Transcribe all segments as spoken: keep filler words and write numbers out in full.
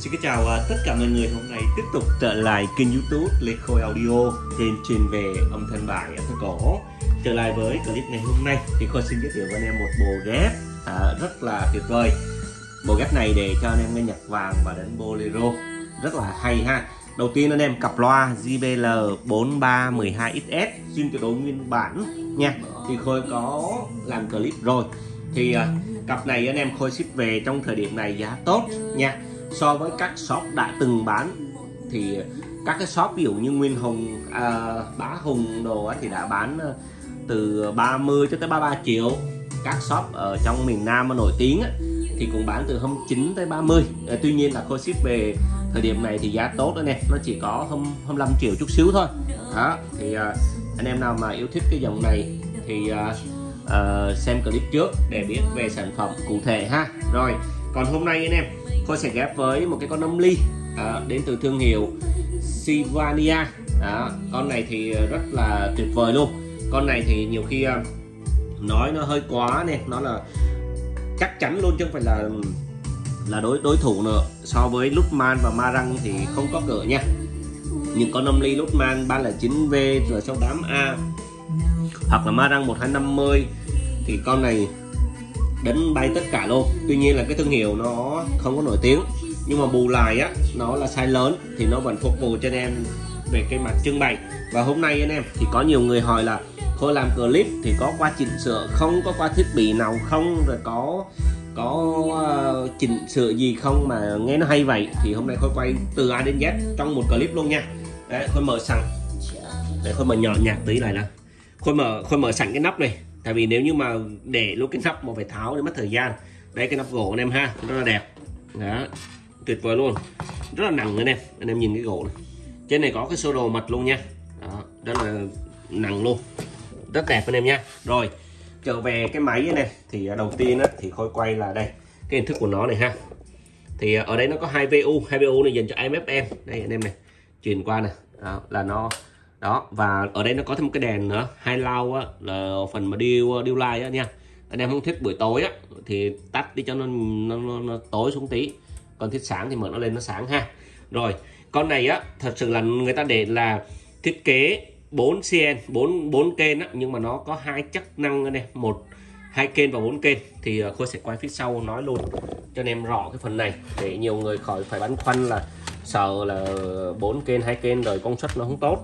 Xin kính chào uh, tất cả mọi người. Hôm nay tiếp tục trở lại kênh YouTube Lê Khôi Audio, kênh chuyên về âm thanh bài âm thanh cổ. Trở lại với clip ngày hôm nay thì Khôi xin giới thiệu với anh em một bộ ghép uh, rất là tuyệt vời. Bộ ghép này để cho anh em nghe nhạc vàng và đánh bolero rất là hay ha. Đầu tiên anh em cặp loa J B L bốn ba một hai X S zin tuyệt đối nguyên bản nha. Thì Khôi có làm clip rồi. Thì uh, cặp này anh em Khôi ship về trong thời điểm này giá tốt nha. So với các shop đã từng bán thì các cái shop ví dụ như Nguyên Hùng, à, Bá Hùng đồ thì đã bán từ ba mươi cho tới ba mươi ba triệu. Các shop ở trong miền Nam mà nổi tiếng thì cũng bán từ hai mươi chín tới ba mươi. À, tuy nhiên là Khôi ship về thời điểm này thì giá tốt đó nè, nó chỉ có hai mươi lăm triệu chút xíu thôi. Đó thì à, anh em nào mà yêu thích cái dòng này thì à, à, xem clip trước để biết về sản phẩm cụ thể ha. Rồi còn hôm nay anh em Khôi sẽ ghép với một cái con âm ly à, đến từ thương hiệu Sylvania. Đó, con này thì rất là tuyệt vời luôn. Con này thì nhiều khi uh, nói nó hơi quá nè, nó là chắc chắn luôn chứ không phải là là đối đối thủ nữa. So với Lutman và Marang thì không có cỡ nha. Những con âm ly Lutman ba không chín V rồi sáu tám A hoặc là Marang một hai năm mươi thì con này đánh bay tất cả luôn. Tuy nhiên là cái thương hiệu nó không có nổi tiếng, nhưng mà bù lại á nó là size lớn thì nó vẫn phục vụ cho anh em về cái mặt trưng bày. Và hôm nay anh em thì có nhiều người hỏi là Khôi làm clip thì có qua chỉnh sửa không, có qua thiết bị nào không, rồi có có uh, chỉnh sửa gì không mà nghe nó hay vậy. Thì hôm nay Khôi quay từ A đến Z trong một clip luôn nha. Đấy, Khôi mở sẵn để Khôi mở nhỏ nhạc tí lại là Khôi mở Khôi mở sẵn cái nắp này. Tại vì nếu như mà để luôn cái nắp mà phải tháo để mất thời gian. Đây cái nắp gỗ anh em ha, rất là đẹp. Đó, tuyệt vời luôn. Rất là nặng anh em, anh em nhìn cái gỗ này. Trên này có cái sơ đồ mật luôn nha. Đó, rất là nặng luôn. Rất đẹp anh em nha. Rồi, trở về cái máy này thì đầu tiên á, thì Khôi quay là đây, cái hình thức của nó này ha. Thì ở đây nó có hai vê u, hai vê u này dành cho A M F M. Đây anh em này, truyền qua này. Đó, là nó đó, và ở đây nó có thêm một cái đèn nữa, hai lau á, là phần mà điêu điêu light á nha. Anh em không thích buổi tối á thì tắt đi cho nó nó, nó, nó tối xuống tí, còn thích sáng thì mở nó lên nó sáng ha. Rồi con này á thật sự là người ta để là thiết kế bốn cn bốn bốn kênh á, nhưng mà nó có hai chức năng này, một hai kênh và bốn kênh. Thì Khôi sẽ quay phía sau nói luôn cho anh em rõ cái phần này để nhiều người khỏi phải băn khoăn là sợ là bốn kênh hai kênh rồi công suất nó không tốt.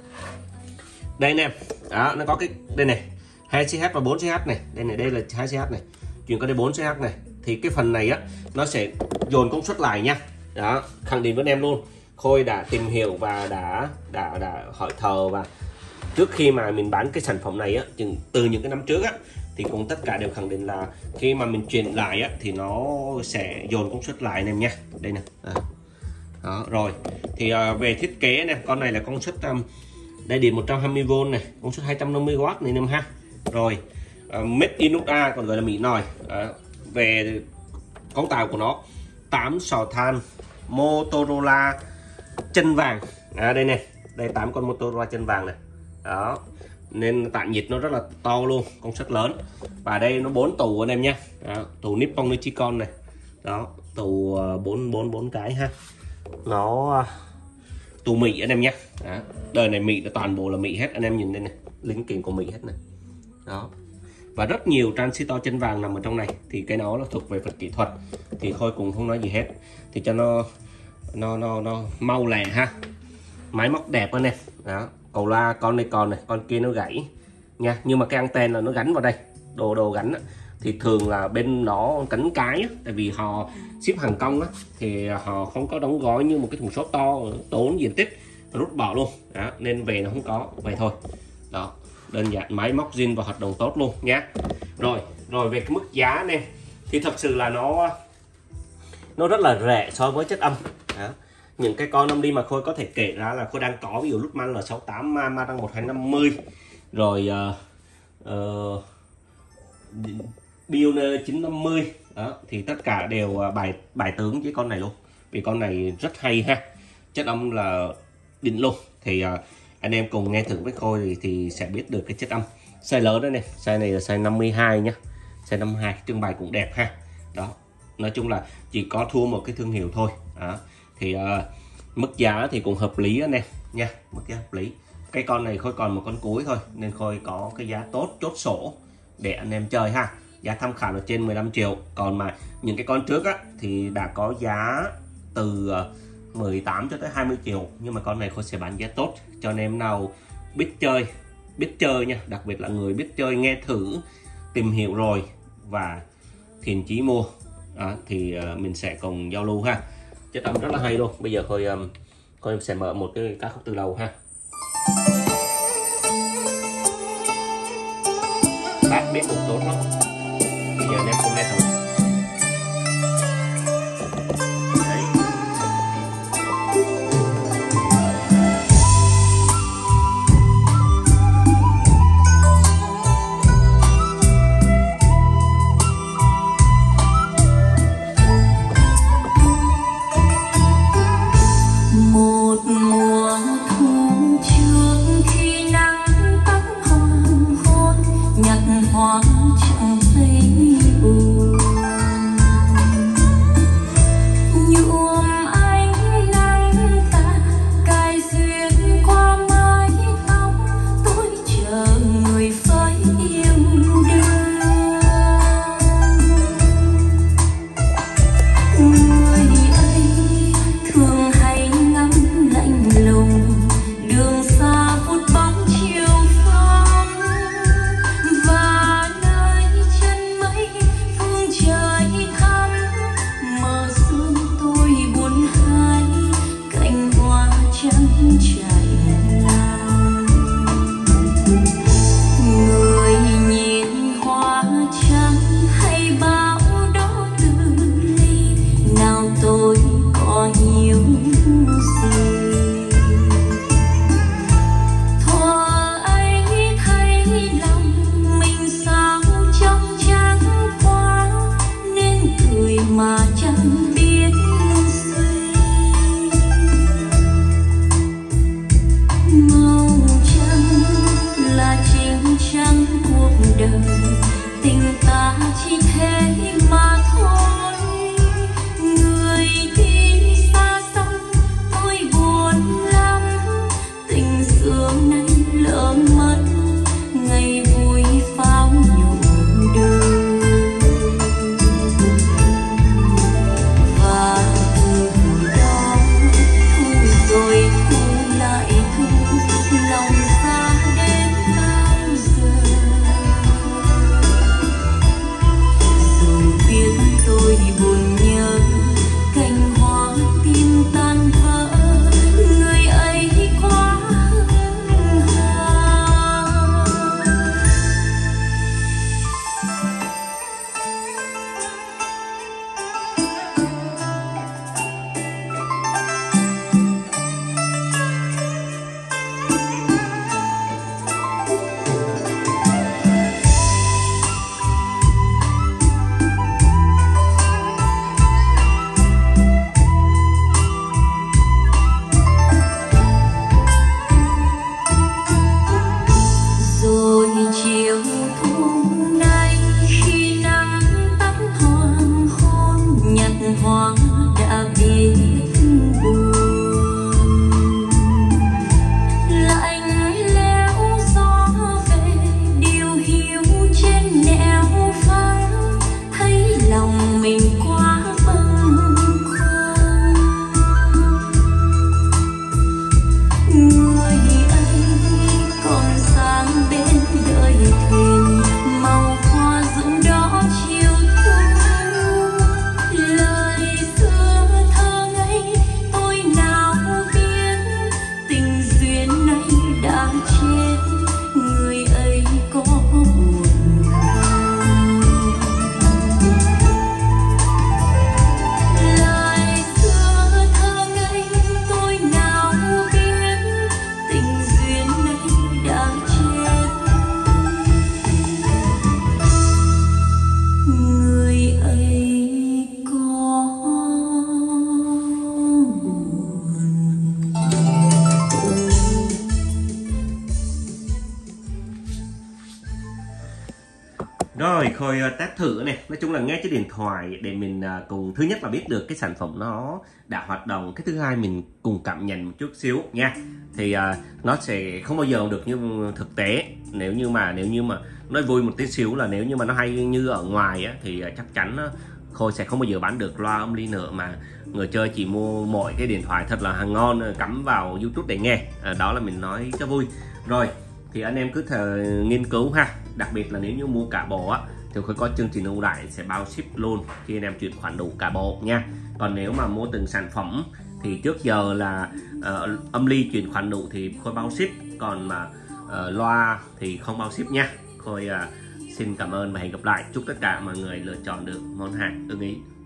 Đây nè, đó, nó có cái đây này, hai xê hát và bốn xê hát này. Đây này, đây là hai xê hát này, chuyển qua đây bốn xê hát này. Thì cái phần này á nó sẽ dồn công suất lại nha. Đó, khẳng định với anh em luôn, Khôi đã tìm hiểu và đã đã đã hỏi thờ, và trước khi mà mình bán cái sản phẩm này á, từ những cái năm trước á thì cũng tất cả đều khẳng định là khi mà mình chuyển lại á thì nó sẽ dồn công suất lại anh em nha. Đây nè. À. Đó, rồi thì uh, về thiết kế này, con này là công suất um, đây điện một trăm hai mươi vôn này, công suất hai trăm năm mươi oát này em ha. Rồi uh, made in u ét a, còn gọi là Mỹ nòi. Uh, về cấu tạo của nó, tám sò than Motorola chân vàng. À, đây này, đây tám con Motorola chân vàng này. Đó, nên tản nhiệt nó rất là to luôn, công suất lớn. Và đây nó bốn tủ anh em nhé. Đó, tủ Nippon Nichicon này. Đó, tủ bốn bốn bốn cái ha. Nó tủ Mỹ anh em nhé. Đó, đời này Mỹ là toàn bộ là Mỹ hết, anh em nhìn đây này, linh kiện của Mỹ hết này. Đó, và rất nhiều transistor chân vàng nằm ở trong này. Thì cái nó là thuộc về phần kỹ thuật thì Khôi cũng không nói gì hết, thì cho nó nó nó nó mau lẹ ha. Máy móc đẹp anh em. Đó, cầu loa con này còn này, con kia nó gãy nha, nhưng mà cái anten là nó gắn vào đây, đồ đồ gắn á, thì thường là bên nó cánh cái á, tại vì họ ship hàng công á thì họ không có đóng gói như một cái thùng xốp to tốn diện tích, rút bỏ luôn. Đó, nên về nó không có vậy thôi. Đó, đơn giản, máy móc zin và hoạt động tốt luôn nhá. Rồi rồi về cái mức giá này thì thật sự là nó nó rất là rẻ so với chất âm. Đó, những cái con âm đi mà Khôi có thể kể ra là Khôi đang có, ví dụ Lutman là sáu tám, Marang một hai năm mươi, rồi uh, uh, Pioneer chín năm mươi. Đó, thì tất cả đều bài bài tướng với con này luôn, vì con này rất hay ha, chất âm là đỉnh luôn. Thì uh, anh em cùng nghe thử với Khôi thì, thì sẽ biết được cái chất âm. Size lớn đó này, size này là size năm mươi hai nhá, size năm mươi hai, trưng bày cũng đẹp ha. Đó, nói chung là chỉ có thua một cái thương hiệu thôi. Đó. Thì uh, mức giá thì cũng hợp lý anh em nha, mức giá hợp lý. Cái con này Khôi còn một con cuối thôi nên Khôi có cái giá tốt chốt sổ để anh em chơi ha. Giá tham khảo là trên mười lăm triệu. Còn mà những cái con trước á thì đã có giá từ mười tám cho tới hai mươi triệu, nhưng mà con này Khôi sẽ bán giá tốt cho anh em nào biết chơi, biết chơi nha, đặc biệt là người biết chơi, nghe thử, tìm hiểu rồi và thiện chí mua à, thì uh, mình sẽ cùng giao lưu ha. Chất âm rất là hay luôn. Bây giờ Khôi um, Khôi sẽ mở một cái ca khúc từ đầu ha. Bác biết cũng tốt lắm. Bây giờ anh em cùng nghe thử. Đấy. Một mùa thu trước khi nắng tắm hoàng hôn, nhặt hoa chẳng thấy buồn, nhuộm ánh nắng ta cài duyên qua mái tóc, tôi chờ người phải yêu đương. Người ấy thường hay ngắm lạnh lùng đường xa phút bóng chiều phong, và nơi chân mây phương trời thắm mờ sương tôi buồn hai cành hoa trắng chảy lòng. Người nhìn hoa trắng hay bão đó từ ly, nào tôi có hiểu gì. Thuở ấy thấy lòng mình sao trong trắng quá, nên cười mà chẳng biết suy. Màu trắng là chính trắng cuộc đời, tình ta chỉ thế mà thôi. Người đi xa xăm tôi buồn Khôi test thử này. Nói chung là nghe cái điện thoại để mình cùng thứ nhất là biết được cái sản phẩm nó đã hoạt động, cái thứ hai mình cùng cảm nhận một chút xíu nha. Thì uh, nó sẽ không bao giờ được như thực tế. Nếu như mà nếu như mà nói vui một tí xíu là nếu như mà nó hay như ở ngoài á, thì uh, chắc chắn uh, Khôi sẽ không bao giờ bán được loa âm ly nữa, mà người chơi chỉ mua mỗi cái điện thoại thật là hàng ngon cắm vào YouTube để nghe. Uh, đó là mình nói cho vui. Rồi thì anh em cứ thể nghiên cứu ha. Đặc biệt là nếu như mua cả bộ á thì Khôi có chương trình ưu đãi sẽ bao ship luôn khi anh em chuyển khoản đủ cả bộ nha. Còn nếu mà mua từng sản phẩm thì trước giờ là uh, âm ly chuyển khoản đủ thì Khôi bao ship, còn mà uh, loa thì không bao ship nha. Khôi uh, xin cảm ơn và hẹn gặp lại. Chúc tất cả mọi người lựa chọn được món hàng ưng ý.